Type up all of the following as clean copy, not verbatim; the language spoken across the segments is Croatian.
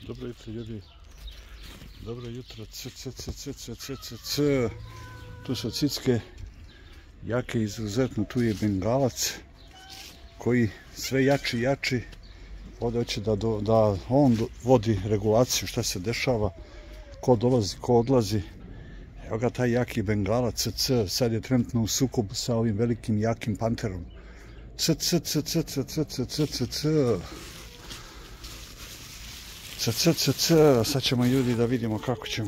Dobro jutro, ljudi. Dobro jutro. Tu su cicke. Jake izuzetno. Tu je bengalac koji sve jači i jači. Ovdje hoće da on vodi regulaciju šta se dešava, ko dolazi, ko odlazi. Evo ga taj jaki bengalac, sad je trenutno u sukobu sa ovim velikim jakim panterom. Sad ćemo, ljudi, da vidimo kako ćemo.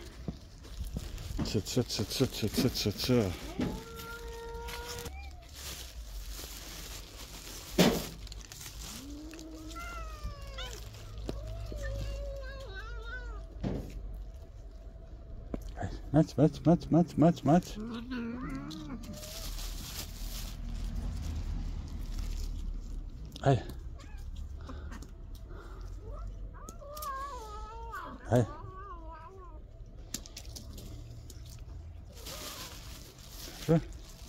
Mać. Ajde. Dobro.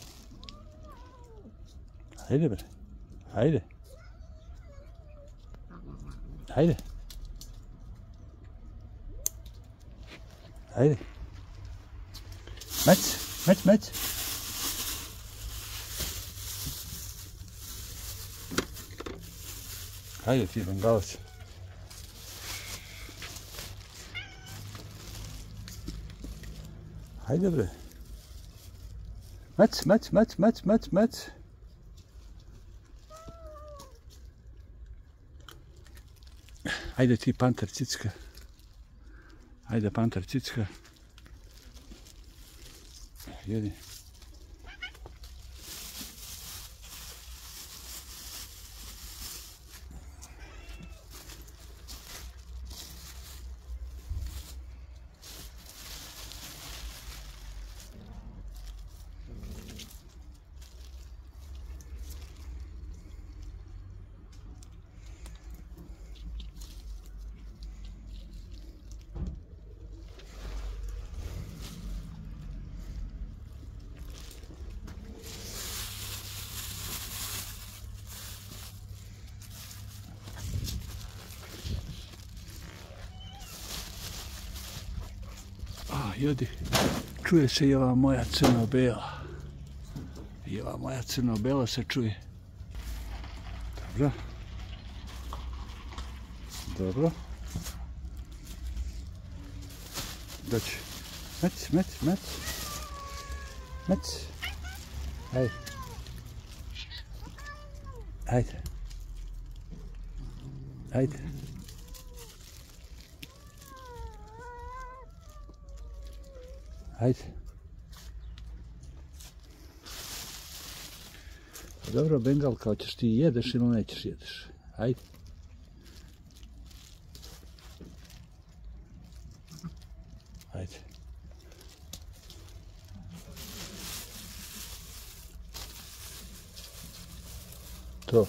Ajde, bre. Ajde. Mać. Ajde ti, bengalac. Ajde, bre. Mać. Ajde ti, panter cicka. Ajde, panter cicka. Jedi. Ljudi, čuje se i ova moja crno-bela. I ova moja crno-bela se čuje. Dobro. Doći. Mać. Ajde. Dobro, bengalka, hoćeš ti jedeš ili nećeš jedeš? Ajde. To.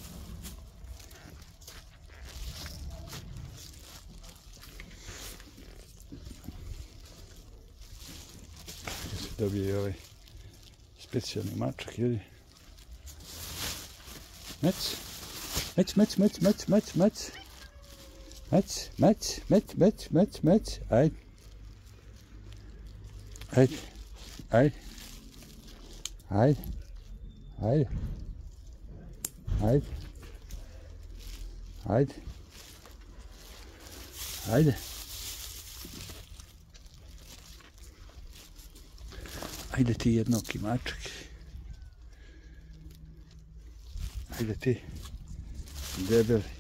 Dobije ovaj specijalni mačak, ljudi. Mać. Ajde. Ajde ti, jednoki mačak. Ajde ti, debeli.